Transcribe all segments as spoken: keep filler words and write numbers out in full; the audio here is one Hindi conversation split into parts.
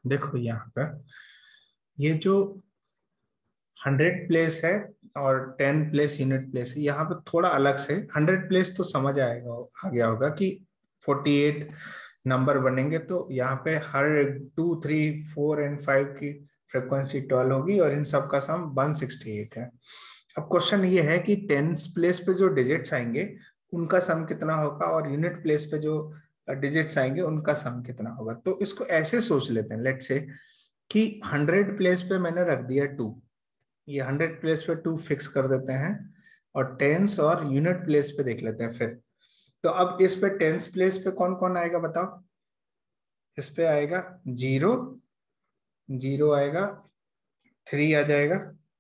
देखो यहाँ पर ये जो हंड्रेड प्लेस है और टेन प्लेस यूनिट प्लेस है, यहाँ पे थोड़ा अलग से हंड्रेड प्लेस तो समझ आएगा, आ गया होगा कि फोर्टी एट नंबर बनेंगे, तो यहाँ पे हर two three four and five की फ्रिक्वेंसी ट्वेल्व होगी और इन सब का सम वन सिक्सटी एट है। अब क्वेश्चन ये है कि टेंस प्लेस पे जो डिजिट्स आएंगे उनका सम कितना होगा और यूनिट प्लेस पे जो डिजिट्स आएंगे उनका सम कितना होगा। तो इसको ऐसे सोच लेते हैं, लेट से कि हंड्रेड प्लेस पे मैंने रख दिया टू, ये हंड्रेड प्लेस पे टू फिक्स कर देते हैं और टेंस और यूनिट प्लेस पे देख लेते हैं फिर। तो अब इस पे टेंस प्लेस पे कौन कौन आएगा बताओ। इस पे आएगा जीरो, जीरो आएगा, थ्री आ जाएगा,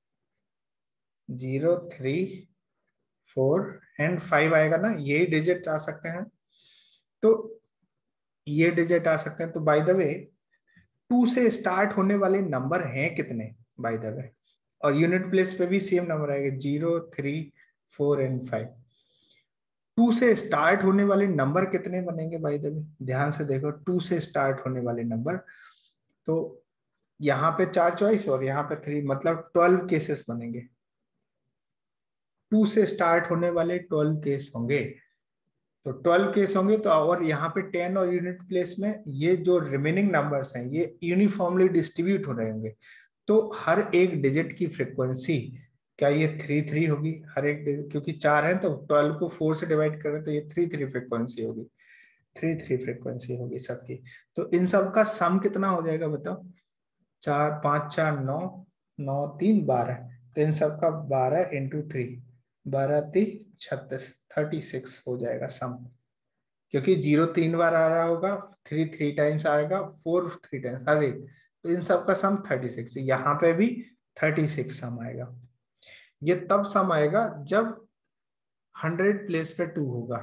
zero three four and five आएगा ना, यही डिजिट आ सकते हैं। तो ये डिजिट आ सकते हैं। तो बाय द वे टू से स्टार्ट होने वाले नंबर हैं कितने बाय द वे, और यूनिट प्लेस पे भी सेम नंबर आएगा, zero three four and five. Two से स्टार्ट होने वाले नंबर कितने बनेंगे बाय द वे, ध्यान से देखो, टू से स्टार्ट होने वाले नंबर। तो यहाँ पे चार चॉइस और यहाँ पे थ्री, मतलब ट्वेल्व केसेस बनेंगे। टू से स्टार्ट होने वाले ट्वेल्व केस होंगे। तो ट्वेल्व केस होंगे तो, और यहाँ पे टेन और यूनिट प्लेस में ये जो रिमेनिंग नंबर्स हैं ये यूनिफॉर्मली डिस्ट्रीब्यूट हो रहे होंगे। तो हर एक डिजिट की फ्रीक्वेंसी क्या ये थ्री थ्री होगी हर एक digit? क्योंकि चार है तो ट्वेल्व को फोर से डिवाइड करें तो ये थ्री थ्री फ्रीक्वेंसी होगी, थ्री थ्री फ्रीक्वेंसी होगी सबकी। तो इन सब का सम कितना हो जाएगा बताओ। चार पांच चार नौ, नौ तीन बारह, तो इन सब का बारह इंटू थ्री, बारह तीन छत्तीस, थर्टी सिक्स हो जाएगा सम। क्योंकि जीरो तीन बार आ रहा होगा, थ्री थ्री टाइम्स आएगा, फोर थ्री टाइम्स, हर एक, तो इन सब का सम थर्टी सिक्स। यहाँ पे भी थर्टी सिक्स सम आएगा। ये तब सम आएगा जब हंड्रेड प्लेस पे टू होगा।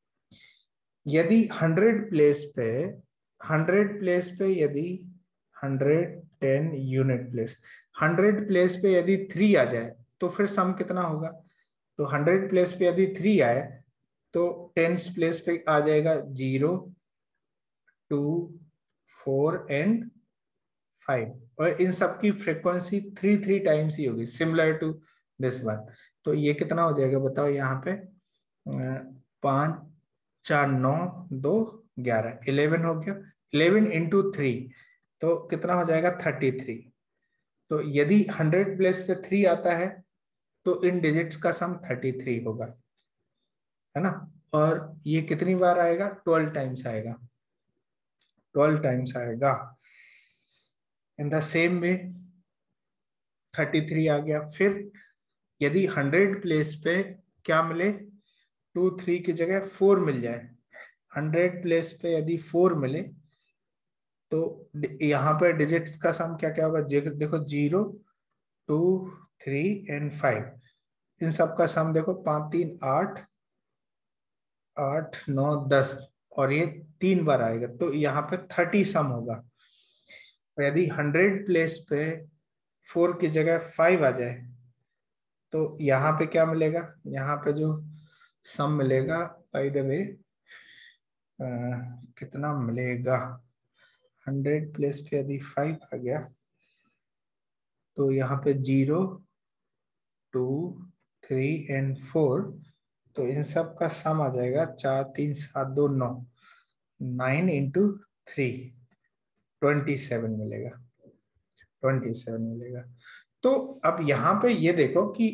यदि हंड्रेड प्लेस पे, हंड्रेड प्लेस पे यदि hundred ten unit place, hundred place पे यदि थ्री आ जाए तो फिर सम कितना होगा। तो हंड्रेड प्लेस पे यदि थ्री आए तो टेंस प्लेस पे आ जाएगा zero, two, four and five, और इन सब की फ्रीक्वेंसी थ्री थ्री टाइम्स ही होगी, सिमिलर टू दिस वन। तो ये कितना हो जाएगा बताओ यहाँ पे, पांच चार नौ दो ग्यारह, इलेवन हो गया। इलेवन इंटू थ्री तो कितना हो जाएगा, थर्टी थ्री। तो यदि हंड्रेड प्लेस पे थ्री आता है तो इन डिजिट्स का सम थर्टी थ्री होगा, है ना। और ये कितनी बार आएगा, ट्वेल्व टाइम्स आएगा, ट्वेल्व टाइम्स आएगा। In the same way thirty three आ गया। फिर यदि हंड्रेड प्लेस पे क्या मिले, टू थ्री की जगह फोर मिल जाए, हंड्रेड प्लेस पे यदि फोर मिले तो यहाँ पे डिजिट्स का सम क्या क्या होगा, देखो zero, two, three and five, इन सब का सम देखो, पांच तीन आठ, आठ नौ दस, और ये तीन बार आएगा तो यहाँ पे थर्टी सम होगा। यदि हंड्रेड प्लेस पे फोर की जगह फाइव आ जाए तो यहाँ पे क्या मिलेगा, यहाँ पे जो सम मिलेगा बाय द वे कितना मिलेगा, हंड्रेड प्लेस पे यदि फाइव आ गया तो यहाँ पे zero, two, three and four, तो इन सब का सम आ जाएगा चार तीन सात दो नौ, nine into three, twenty seven मिलेगा, ट्वेंटी सेवन मिलेगा। तो अब यहाँ पे ये देखो कि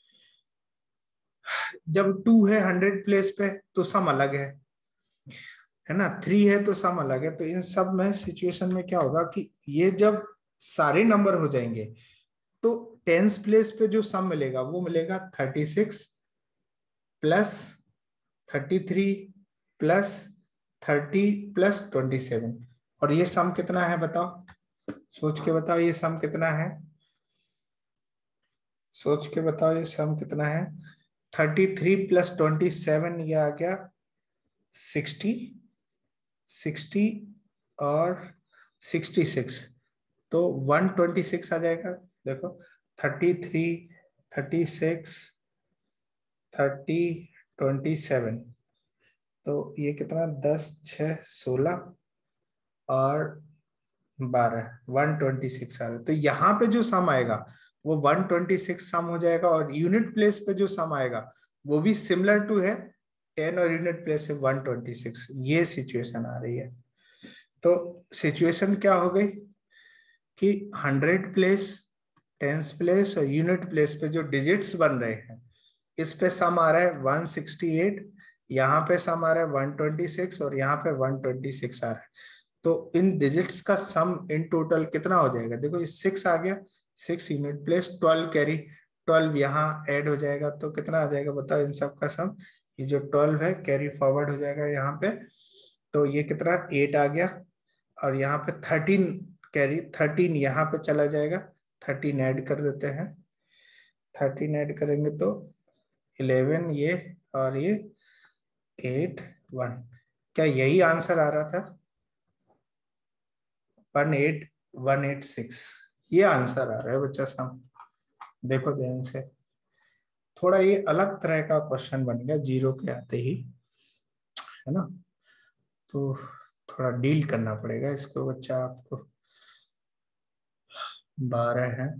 जब टू है हंड्रेड प्लेस पे तो सम अलग है है ना, थ्री है तो सम अलग है। तो इन सब में सिचुएशन में क्या होगा कि ये जब सारे नंबर हो जाएंगे तो टेंस प्लेस पे जो सम मिलेगा वो मिलेगा thirty six plus thirty three plus thirty plus twenty seven. और ये सम कितना है बताओ, सोच के बताओ ये सम कितना है, सोच के बताओ ये सम कितना है। Thirty three plus twenty seven, ये आ गया सिक्सटी, सिक्सटी और सिक्सटी सिक्स, तो वन ट्वेंटी सिक्स आ जाएगा। देखो thirty three, thirty six, thirty, twenty seven, तो ये कितना, दस छः सोलह और बारह, वन ट्वेंटी सिक्स आ रहा है। तो यहाँ पे जो सम आएगा वो वन ट्वेंटी सिक्स सम हो जाएगा, और यूनिट प्लेस पे जो सम आएगा वो भी सिमिलर टू है टेन, और यूनिट प्लेस से वन ट्वेंटी सिक्स। ये सिचुएशन आ रही है। तो सिचुएशन क्या हो गई कि हंड्रेड प्लेस, टेंस प्लेस और यूनिट प्लेस पे जो डिजिट्स बन रहे हैं इस पे सम आ रहा है वन सिक्सटी एट, यहाँ पे सम आ रहा है वन ट्वेंटी सिक्स, और यहाँ पे वन ट्वेंटी सिक्स आ रहा है। तो इन डिजिट्स का सम इन टोटल कितना हो जाएगा? देखो ये सिक्स आ गया, six unit place, twelve carry, twelve यहाँ ऐड हो जाएगा, तो कितना आ जाएगा बताओ इन सब का सम? ये जो ट्वेल्व है कैरी फॉरवर्ड हो जाएगा यहाँ पे, तो ये कितना एट आ गया, और यहाँ पे थर्टीन कैरी, थर्टीन यहाँ पे चला जाएगा, थर्टीन ऐड कर देते हैं, थर्टीन ऐड करेंगे तो इलेवन ये, और ये एट वन। क्या यही आंसर आ रहा था? One eight one eight six, ये आंसर आ रहा है बच्चा सम। देखो ध्यान से, थोड़ा ये अलग तरह का क्वेश्चन बन गया जीरो के आते ही, है ना? तो थोड़ा डील करना पड़ेगा इसको बच्चा आपको। बारह है,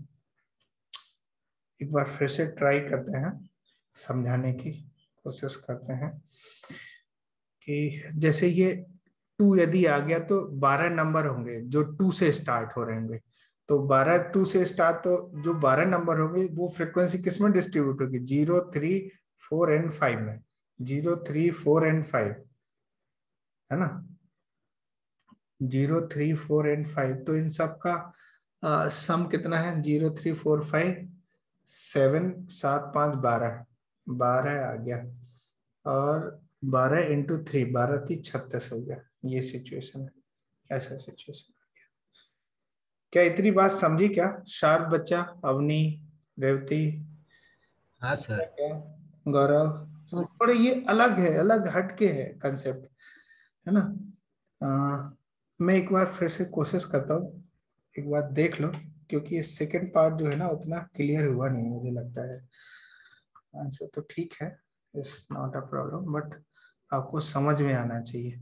एक बार फिर से ट्राई करते हैं, समझाने की कोशिश करते हैं कि जैसे ये टू यदि आ गया तो बारह नंबर होंगे जो टू से स्टार्ट हो रहे होंगे, तो बारह टू से स्टार्ट, तो जो बारह नंबर होंगे वो फ्रीक्वेंसी किस में डिस्ट्रीब्यूट होगी? Zero, three, four and five में, zero, three, four and five, है ना? Zero, three, four and five, तो इन सब का सम कितना है? Zero, three, four, five, seven, सात, पांच, बारह, बारह आ गया, और बारह इंटू थ्री, बारह थी छत्तीस हो गया। ये सिचुएशन है, ऐसा सिचुएशन आ गया। क्या इतनी बात समझी क्या? शार्प बच्चा, अवनी, रेवती, हाँ सर। क्या, गौरव? थोड़ा ये अलग है, अलग हटके है कंसेप्ट, है ना? आ, मैं एक बार फिर से कोशिश करता हूँ, एक बार देख लो, क्योंकि ये सेकंड पार्ट जो है ना उतना क्लियर हुआ नहीं मुझे लगता है। आंसर तो ठीक है, it's not a problem, but आपको समझ में आना चाहिए।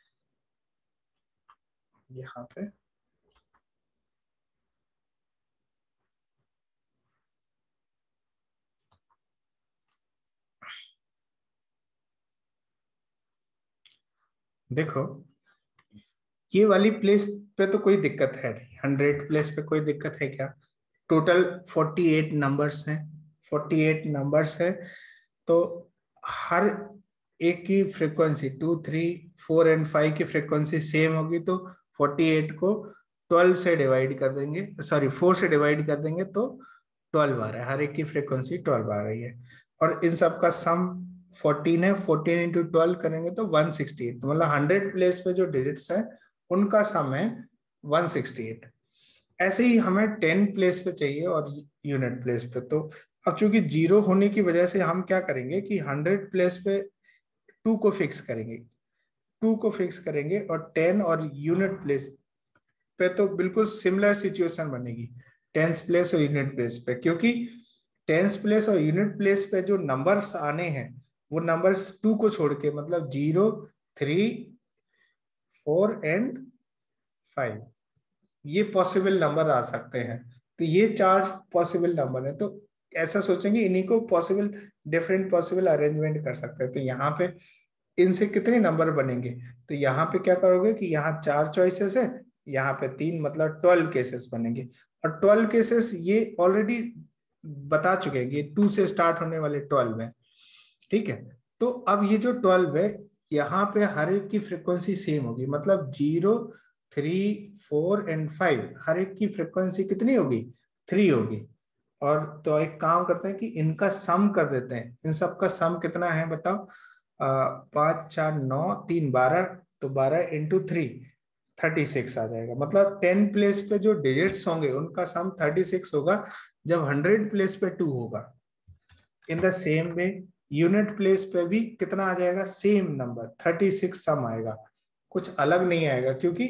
यहाँ पे देखो, ये वाली प्लेस पे तो कोई दिक्कत है नहीं, हंड्रेड प्लेस पे कोई दिक्कत है क्या? टोटल फोर्टी एट नंबर्स हैं, फोर्टी एट नंबर्स है, तो हर एक की frequency two, three, four and five की फ्रीक्वेंसी सेम होगी, तो फोर्टी एट को ट्वेल्व से डिवाइड कर देंगे, सॉरी फोर से डिवाइड कर देंगे तो ट्वेल्व आ रहा है, हर एक की फ्रीक्वेंसी ट्वेल्व आ रही है, और इन सब का सम फोर्टीन है, फोर्टीन इंटू ट्वेल्व करेंगे तो वन सिक्सटी एट, तो मतलब हंड्रेड प्लेस पे जो डिजिट्स है उनका सम है वन सिक्सटी एट। ऐसे ही हमें टेन प्लेस पे चाहिए और यूनिट प्लेस पे, तो अब चूंकि जीरो होने की वजह से हम क्या करेंगे कि हंड्रेड प्लेस पे टू को फिक्स करेंगे, टू को फिक्स करेंगे, और टेन और यूनिट प्लेस पे तो बिल्कुल सिमिलर सिचुएशन बनेगी टेंस प्लेस और यूनिट प्लेस पे, क्योंकि टेंस प्लेस और यूनिट प्लेस पे जो नंबर्स आने हैं वो नंबर्स टू को छोड़ के, मतलब zero, three, four and five, ये पॉसिबल नंबर आ सकते हैं। तो ये चार पॉसिबल नंबर है, तो ऐसा सोचेंगे इन्हीं को पॉसिबल, डिफरेंट पॉसिबल अरेंजमेंट कर सकते हैं। तो यहाँ पे इनसे कितने नंबर बनेंगे? तो यहाँ पे क्या करोगे कि यहाँ चार चॉइसेस है, यहाँ पे तीन, मतलब ट्वेल्व केसेस बनेंगे, और ट्वेल्व केसेस ये ऑलरेडी बता चुके हैं, ये टू से स्टार्ट होने वाले ट्वेल्व है, ठीक है? तो अब ये जो ट्वेल्व है यहाँ पे हर एक की फ्रीक्वेंसी सेम होगी, मतलब zero, three, four and five, हर एक की फ्रीक्वेंसी कितनी होगी? थ्री होगी। और तो एक काम करते हैं कि इनका सम कर देते हैं, इन सब का सम कितना है बताओ? पांच, चार, नौ, तीन, बारह, तो बारह इंटू थ्री, थर्टी सिक्स आ जाएगा। मतलब टेन प्लेस पे जो डिजिट्स होंगे उनका सम थर्टी सिक्स होगा, जब हंड्रेड प्लेस पे टू होगा। In the same way unit place पे भी कितना आ जाएगा? Same number thirty six sum आएगा, कुछ अलग नहीं आएगा, क्योंकि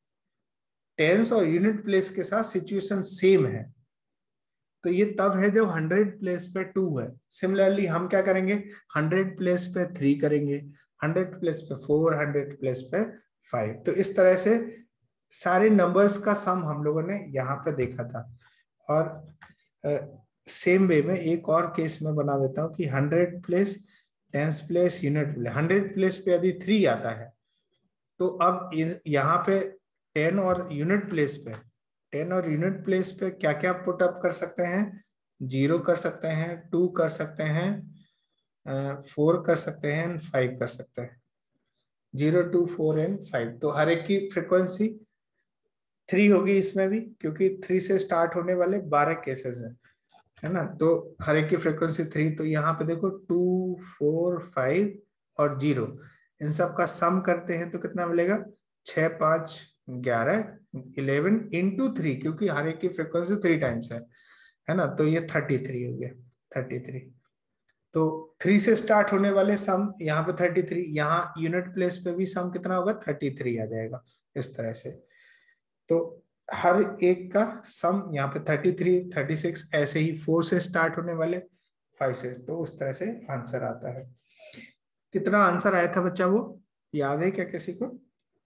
टेंस और यूनिट प्लेस के साथ सिचुएशन सेम है। तो ये तब है जब हंड्रेड प्लेस पे टू है। सिमिलरली हम क्या करेंगे? हंड्रेड प्लेस पे थ्री करेंगे, हंड्रेड प्लेस पे फोर, हंड्रेड प्लेस पे फाइव। तो इस तरह से सारे नंबर्स का सम हम लोगों ने यहाँ पे देखा था। और सेम वे में एक और केस में बना देता हूँ कि hundred place tens place unit place, hundred place पे यदि थ्री आता है तो अब यहाँ पे टेन और यूनिट प्लेस पे टेन और यूनिट प्लेस पे क्या क्या पुट अप कर सकते हैं, जीरो कर सकते हैं, टू कर सकते हैं, फोर कर सकते हैं, फाइव कर सकते हैं, zero two four and five. तो हर एक की फ्रिक्वेंसी थ्री होगी इसमें भी, क्योंकि थ्री से स्टार्ट होने वाले बारह केसेस हैं, है ना। तो हर एक की फ्रिक्वेंसी थ्री। तो यहाँ पे देखो टू फोर फाइव और जीरो, इन सब का सम करते हैं तो कितना मिलेगा, छह पांच ग्यारह इलेवन इंटू थ्री, क्योंकि हर एक की फ्रिक्वेंसी थ्री टाइम्स है है ना। तो ये थर्टी थ्री हो गया, थर्टी थ्री। तो थ्री से स्टार्ट होने वाले सम यहाँ पे थर्टी थ्री, यहाँ यूनिट प्लेस पे भी सम कितना होगा, थर्टी थ्री आ जाएगा इस तरह से। तो हर एक का सम यहाँ पे थर्टी थ्री, थर्टी सिक्स, ऐसे ही फोर से स्टार्ट होने वाले फाइव से, तो उस तरह से आंसर आता है। कितना आंसर आया था बच्चा, वो याद है क्या किसी को?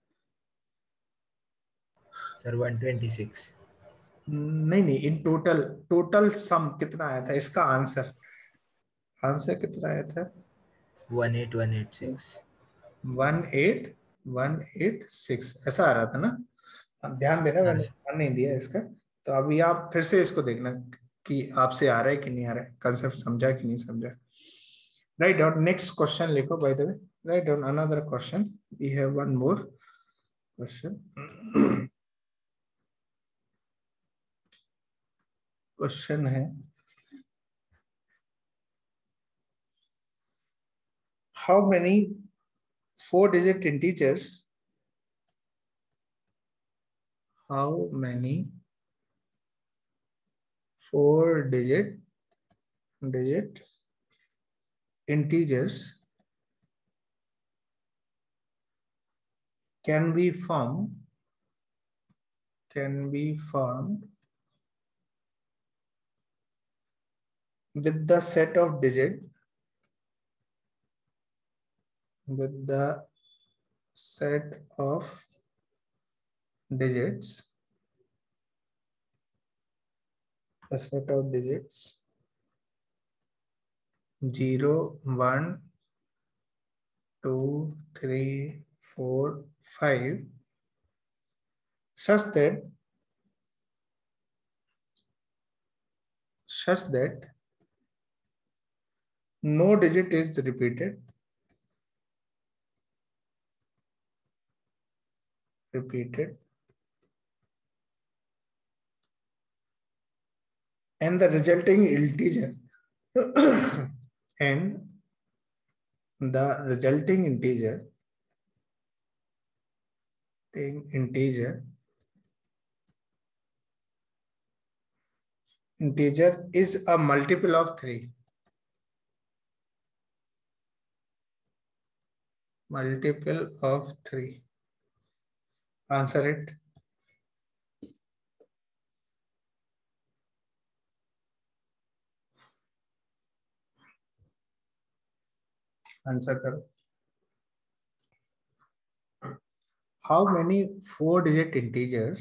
Sir one twenty six. नहीं नहीं, इन टोटल, टोटल सम कितना आया था इसका आंसर, आंसर कितना आया था? One eight one eight six. One eight one eight six ऐसा आ रहा था ना। अब ध्यान देना, हाँ मैंने सर। ध्यान नहीं दिया इसका। तो अभी आप फिर से इसको देखना कि आपसे आ रहा है कि नहीं आ रहा है, कंसेप्ट समझा कि नहीं समझा। राइट डाउन नेक्स्ट क्वेश्चन लिखो, by the way write down another question, we have one more question. Question है, how many four digit integers, how many four digit digit integers can be formed can be formed with the set of digit with the set of digits the set of digits zero one two three four five such that such that no digit is repeated repeated and the resulting integer and the resulting integer integer integer is a multiple of three multiple of three. Answer it. Answer करो. How many four digit integers,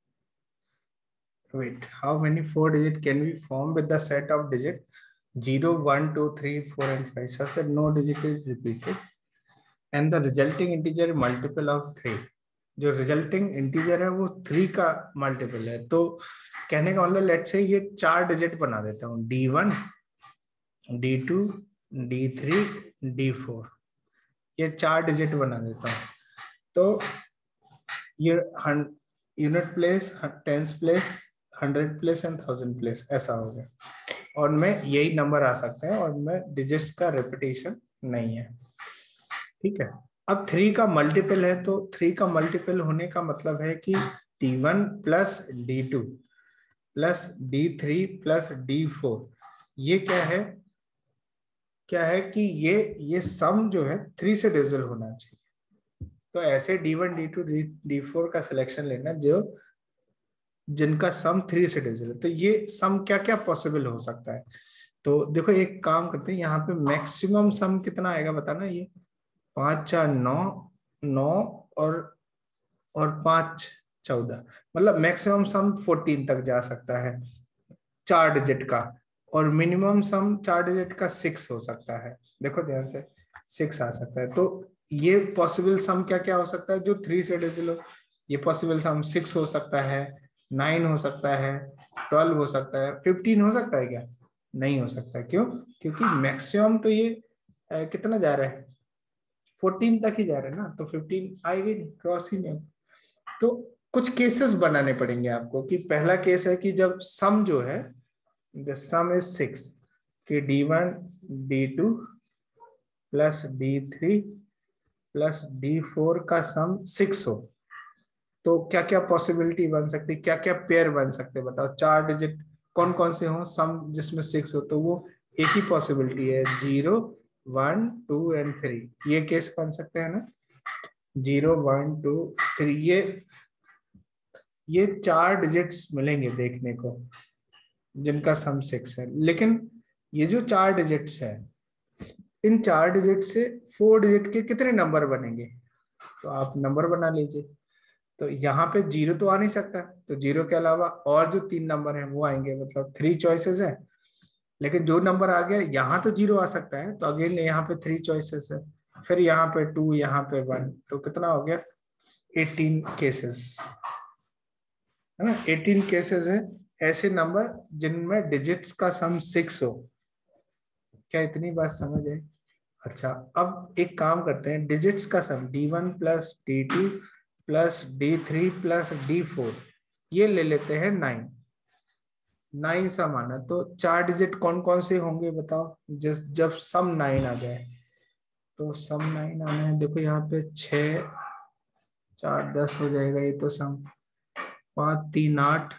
wait, how many four digit can we form with the set of digit zero one two three four and five such that no digit is repeated and the resulting integer multiple of three. जो रिजल्टिंग इंटीजर है वो थ्री का मल्टीपल है। तो कहने का मतलब लेट्स से ये चार डिजिट बना देता हूँ, D one D two D three D four, ये चार डिजिट बना देता हूँ। तो ये unit place, tens place, hundred place and thousand place ऐसा हो गया, और में यही नंबर आ सकते हैं और में डिजिट्स का रिपीटेशन नहीं है। ठीक है, अब थ्री का मल्टीपल है तो थ्री का मल्टीपल होने का मतलब है कि D one plus D two plus D three plus D four, ये क्या है, क्या है कि ये ये सम जो है थ्री से डिविजिबल होना चाहिए। तो ऐसे D one D two D four का सिलेक्शन लेना जो जिनका सम थ्री से डिविजिबल है। तो ये सम क्या क्या पॉसिबल हो सकता है, तो देखो एक काम करते हैं, यहाँ पे मैक्सिमम सम कितना आएगा बताना। ये पांच चार नौ, नौ और और पांच चौदह, मतलब मैक्सिमम सम फोर्टीन तक जा सकता है चार डिजिट का, और मिनिमम सम चार डिजिट का सिक्स हो सकता है। देखो ध्यान से, सिक्स आ सकता है। तो ये पॉसिबल सम क्या क्या हो सकता है जो थ्री से डिजिट, ये पॉसिबल सम सिक्स हो सकता है, नाइन हो सकता है, ट्वेल्व हो सकता है, फिफ्टीन हो सकता है क्या? नहीं हो सकता। क्यों? क्योंकि मैक्सिमम तो ये अ, कितना जा रहा है, फोर्टीन तक ही जा रहा है ना, तो फिफ्टीन आएगी नहीं, क्रॉस ही नहीं। तो कुछ केसेस बनाने पड़ेंगे आपको, कि पहला केस है कि जब सम जो है, द सम इज सिक्स, कि D one D two plus D three plus D four का सम सिक्स हो, तो क्या क्या पॉसिबिलिटी बन सकती है, क्या क्या पेयर बन सकते हैं बताओ। चार डिजिट कौन कौन से हो सम जिसमें सिक्स हो, तो वो एक ही पॉसिबिलिटी है, zero one two and three, ये केस बन सकते हैं ना, जीरो वन टू थ्री, ये ये चार डिजिट्स मिलेंगे देखने को जिनका सम सिक्स है। लेकिन ये जो चार डिजिट्स है, इन चार डिजिट से फोर डिजिट के कितने नंबर बनेंगे, तो आप नंबर बना लीजिए। तो यहाँ पे जीरो तो आ नहीं सकता, तो जीरो के अलावा और जो तीन नंबर हैं वो आएंगे, मतलब थ्री चॉइसेस है। लेकिन जो नंबर आ गया यहाँ तो जीरो आ सकता है, तो अगेन यहाँ पे थ्री चॉइसेस है, फिर यहाँ पे टू, यहाँ पे वन, तो कितना हो गया, एटीन केसेस, है ना। एटीन केसेस है ऐसे नंबर जिनमें डिजिट्स का सम सिक्स हो। क्या इतनी बात समझ है? अच्छा, अब एक काम करते हैं, डिजिट्स का sum D one plus D two plus D three plus D four, ये ले लेते हैं नाइन। नाइन सम आना, तो चार डिजिट कौन कौन से होंगे बताओ, जिस जब सम नाइन आ जाए, तो सम नाइन आना है। देखो यहाँ पे छ, चार दस हो जाएगा ये तो सम, पाँच तीन आठ,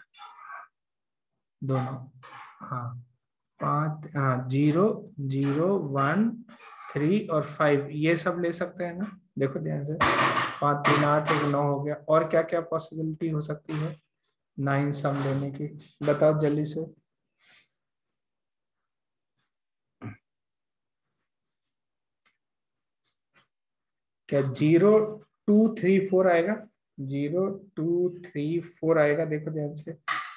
दोनों, हाँ पाँच, हाँ जीरो जीरो वन थ्री और फाइव, ये सब ले सकते हैं ना। देखो ध्यान से, पाँच तीन आठ, एक नौ हो गया। और क्या क्या पॉसिबिलिटी हो सकती है नाइन सम लेने की, बताओ जल्दी से। क्या जीरो टू थ्री फोर आएगा? जीरो टू थ्री फोर आएगा, देखो ध्यान से,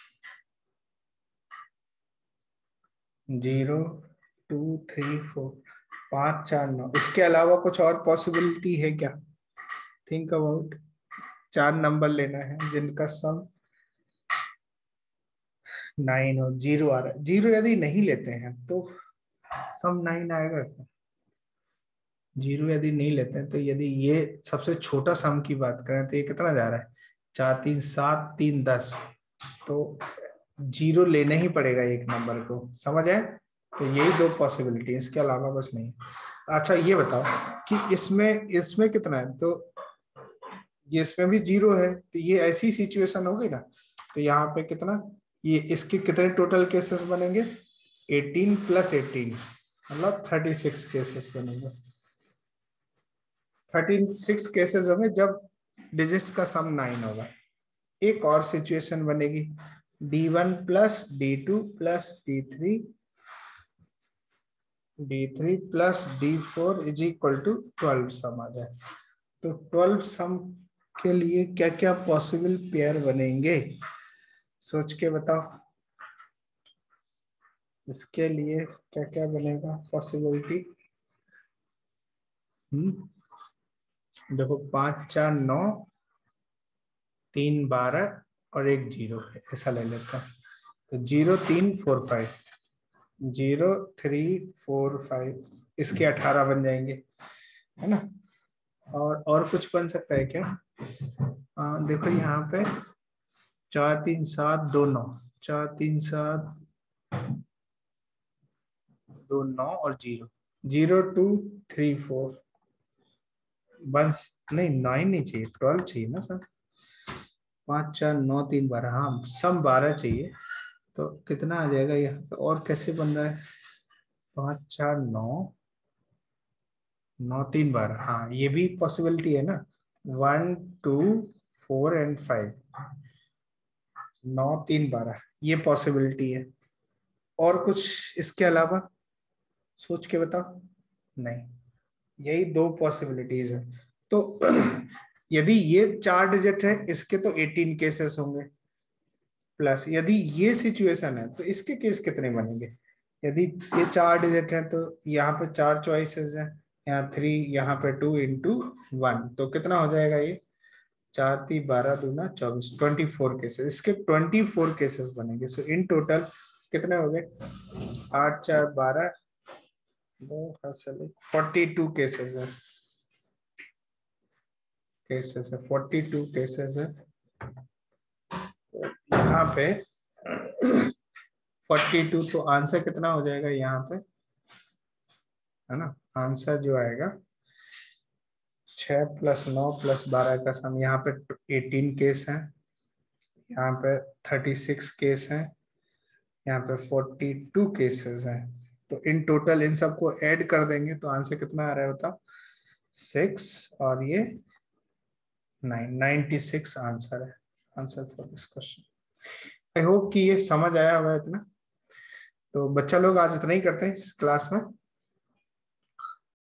जीरो टू थ्री फोर, पाँच चार नौ। इसके अलावा कुछ और पॉसिबिलिटी है क्या? Think about. चार नंबर लेना है जिनका सम नाइन और जीरो आ रहा है। जीरो यदि नहीं लेते हैं तो सम नाइन आएगा क्या? जीरो यदि नहीं लेते हैं तो, यदि ये सबसे छोटा सम की बात करें तो ये कितना जा रहा है, चार तीन सात, तीन दस, तो जीरो लेना ही पड़ेगा एक नंबर को, समझ आए? तो यही दो पॉसिबिलिटी, इसके अलावा कुछ नहीं है। अच्छा ये बताओ कि इसमें इसमें कितना है, तो ये इसमें भी जीरो है, तो ये ऐसी सिचुएशन होगी ना, तो यहाँ पे कितना, ये इसके कितने टोटल केसेस बनेंगे, एटीन प्लस एटीन, मतलब थर्टी सिक्स केसेस बनेंगे। थर्टी सिक्स केसेस होंगे जब डिजिट्स का सम नाइन होगा। एक और सिचुएशन बनेगी, D one plus D two plus D three D three plus D four is equal to twelve sum आ जाए। तो ट्वेल्व सम के लिए क्या क्या पॉसिबल पेयर बनेंगे, सोच के बताओ। इसके लिए क्या क्या बनेगा पॉसिबिलिटी? हम्म देखो, पांच चार नौ, तीन बारह और एक जीरो, ऐसा ले लेता है। तो जीरो तीन four five, zero three four five, इसके अठारह बन जाएंगे, है ना। और और कुछ बन सकता है क्या? आ, देखो यहाँ पे चार तीन सात दो नौ, चार तीन सात दो नौ और जीरो, जीरो टू थ्री फोर, बस नहीं नाइन नहीं चाहिए, ट्वेल्व चाहिए ना सर। पाँच चार नौ तीन बारह, हाँ सम बारह चाहिए, तो कितना आ जाएगा यहाँ पे, और कैसे बन रहा है, पाँच चार नौ, नौ तीन बारह, हाँ ये भी पॉसिबिलिटी है ना, one two four and five, नौ तीन बारह, ये पॉसिबिलिटी है। और कुछ इसके अलावा सोच के बताओ। नहीं, यही दो पॉसिबिलिटीज है। तो यदि ये चार डिजिट है इसके तो अठारह केसेस होंगे, प्लस यदि ये सिचुएशन है तो इसके केस कितने बनेंगे? यदि ये चार डिजिट है तो यहाँ पे चार चॉइसेस है, यहाँ थ्री, यहाँ पे टू इंटू वन, तो कितना हो जाएगा ये? चार तीन बारह दूना चौबीस, ट्वेंटी फोर केसेस, इसके ट्वेंटी फोर केसेस बनेंगे। सो इन टोटल कितने हो गए? आठ चार बारह, दो फोर्टी टू केसेस है, केसेस है फोर्टी टू केसेस है। यहाँ पे फोर्टी टू, तो आंसर कितना हो जाएगा यहाँ पे, है ना? आंसर जो आएगा छह प्लस नौ प्लस बारह का सम, यहाँ पे अठारह केस है, यहाँ पे छत्तीस केस है, यहाँ पे बयालीस केसेस हैं। तो इन टोटल इन सबको ऐड कर देंगे तो आंसर कितना आ रहा है होता? सिक्स, और ये नाइन, नाइन्टी सिक्स आंसर है, answer for this question. I hope कि ये समझ आया होगा इतना। तो बच्चा लोग आज इतना ही करते हैं इस क्लास में।